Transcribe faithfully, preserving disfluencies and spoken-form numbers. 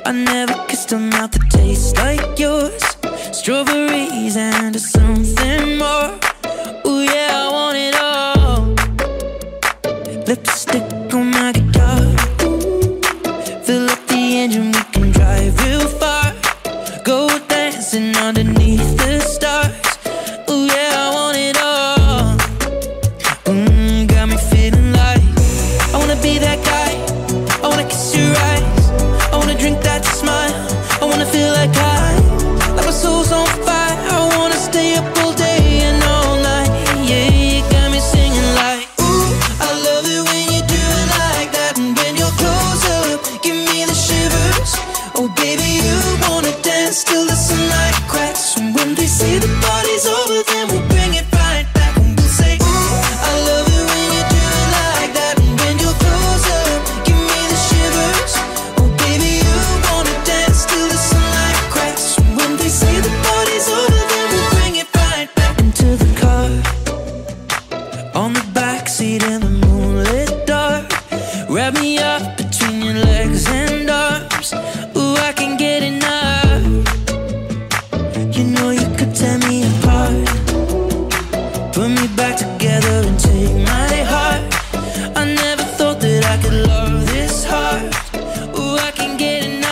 I never kissed a mouth that tastes like yours. Strawberries and something more. Ooh yeah, I want it all. Lipstick on my guitar. Fill up the engine, we can drive real far. Go dancing underneath the stars. Ooh yeah, I want it all. Mmm, got me feeling like I wanna be that guy. I wanna kiss your eyes. I wanna drink that smile. I wanna feel like I, like my soul's on fire. I wanna stay up all day and all night. Yeah, you got me singing like, ooh, I love it when you do it like that. And when you're close up, give me the shivers. Oh baby, you wanna dance till the sunlight cracks. And when they say the party's over, then we'll bring it right back. And we'll say, ooh, I love it when you do it like that. And when you're close up, give me the shivers. Oh baby, you wanna dance till the sunlight cracks. And when they say the party's over, then we'll bring it right back. Into the car, on the backseat in the moonlit dark. Wrap me up between your legs and arms. Ooh, I can get enough. You know you could tear me apart, put me back together and take my heart. I never thought that I could love this hard. Ooh, I can get enough.